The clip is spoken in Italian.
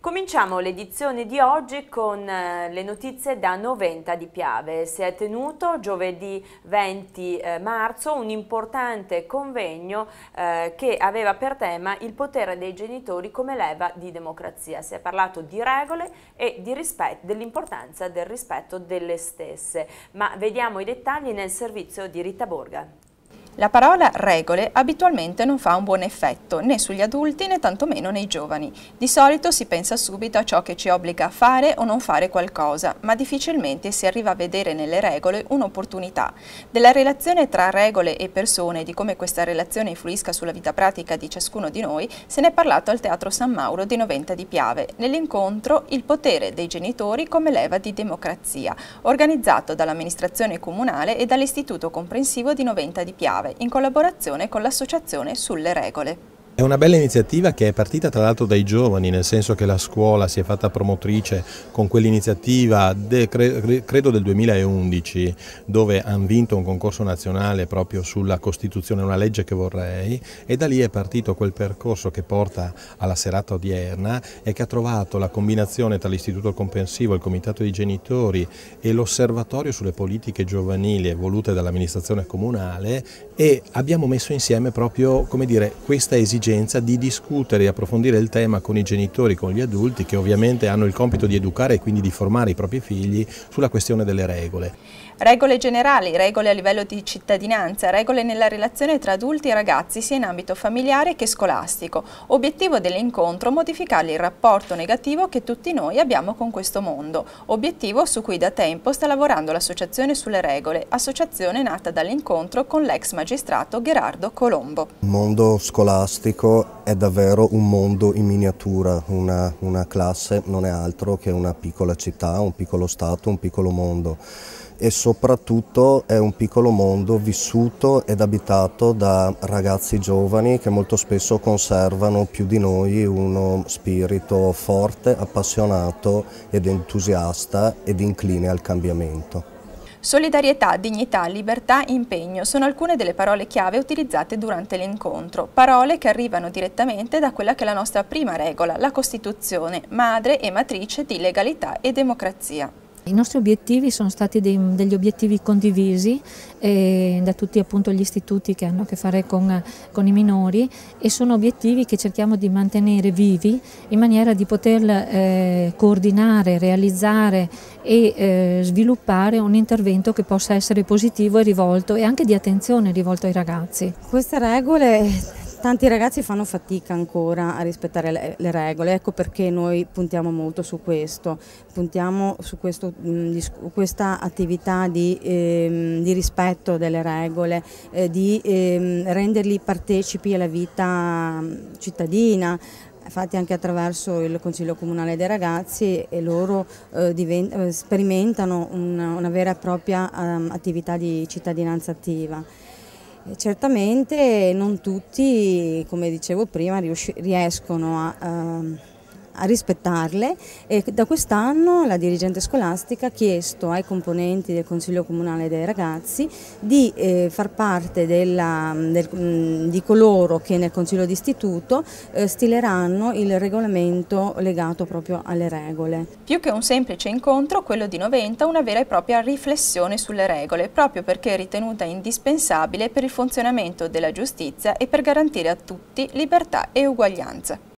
Cominciamo l'edizione di oggi con le notizie da Noventa di Piave. Si è tenuto giovedì 20 marzo un importante convegno che aveva per tema il potere dei genitori come leva di democrazia. Si è parlato di regole e dell'importanza del rispetto delle stesse. Ma vediamo i dettagli nel servizio di Rita Borga. La parola regole abitualmente non fa un buon effetto né sugli adulti né tantomeno nei giovani. Di solito si pensa subito a ciò che ci obbliga a fare o non fare qualcosa, ma difficilmente si arriva a vedere nelle regole un'opportunità. Della relazione tra regole e persone e di come questa relazione influisca sulla vita pratica di ciascuno di noi se ne è parlato al Teatro San Mauro di Noventa di Piave, nell'incontro Il potere dei genitori come leva di democrazia, organizzato dall'amministrazione comunale e dall'Istituto Comprensivo di Noventa di Piave, in collaborazione con l'Associazione sulle Regole. È una bella iniziativa che è partita tra l'altro dai giovani, nel senso che la scuola si è fatta promotrice con quell'iniziativa credo del 2011, dove hanno vinto un concorso nazionale proprio sulla Costituzione, una legge che vorrei, e da lì è partito quel percorso che porta alla serata odierna e che ha trovato la combinazione tra l'Istituto Comprensivo, il Comitato dei Genitori e l'Osservatorio sulle politiche giovanili volute dall'amministrazione comunale, e abbiamo messo insieme proprio, come dire, questa esigenza di discutere e approfondire il tema con i genitori, con gli adulti, che ovviamente hanno il compito di educare e quindi di formare i propri figli sulla questione delle regole. Regole generali, regole a livello di cittadinanza, regole nella relazione tra adulti e ragazzi sia in ambito familiare che scolastico. Obiettivo dell'incontro: modificare il rapporto negativo che tutti noi abbiamo con questo mondo. Obiettivo su cui da tempo sta lavorando l'Associazione sulle Regole, associazione nata dall'incontro con l'ex magistrato Gherardo Colombo. Il mondo scolastico è davvero un mondo in miniatura, una classe non è altro che una piccola città, un piccolo stato, un piccolo mondo. E soprattutto è un piccolo mondo vissuto ed abitato da ragazzi giovani che molto spesso conservano più di noi uno spirito forte, appassionato ed entusiasta ed incline al cambiamento. Solidarietà, dignità, libertà, impegno sono alcune delle parole chiave utilizzate durante l'incontro, parole che arrivano direttamente da quella che è la nostra prima regola, la Costituzione, madre e matrice di legalità e democrazia. I nostri obiettivi sono stati degli obiettivi condivisi da tutti appunto gli istituti che hanno a che fare con i minori, e sono obiettivi che cerchiamo di mantenere vivi in maniera di poter coordinare, realizzare e sviluppare un intervento che possa essere positivo e rivolto, e anche di attenzione rivolto ai ragazzi. Queste regole, tanti ragazzi fanno fatica ancora a rispettare le regole, ecco perché noi puntiamo molto su questo, puntiamo su questa attività di rispetto delle regole, di renderli partecipi alla vita cittadina, fatti anche attraverso il Consiglio Comunale dei Ragazzi, e loro sperimentano una vera e propria attività di cittadinanza attiva. Certamente non tutti, come dicevo prima, riescono a rispettarle, e da quest'anno la dirigente scolastica ha chiesto ai componenti del Consiglio Comunale dei Ragazzi di far parte di coloro che nel Consiglio d'Istituto stileranno il regolamento legato proprio alle regole. Più che un semplice incontro, quello di Noventa una vera e propria riflessione sulle regole, proprio perché è ritenuta indispensabile per il funzionamento della giustizia e per garantire a tutti libertà e uguaglianza.